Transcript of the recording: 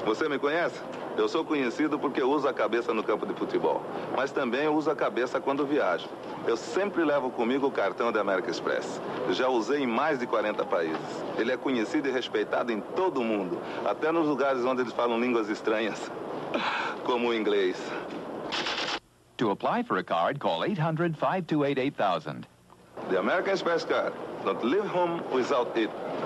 Você me conhece? Eu sou conhecido porque uso a cabeça no campo de futebol, mas também uso a cabeça quando viajo. Eu sempre levo comigo o cartão da American Express. Já usei em mais de 40 países. Ele é conhecido e respeitado em todo o mundo, até nos lugares onde eles falam línguas estranhas, como o inglês. To apply for a card, call 800-528-8000. The American Express card. Don't leave home without it.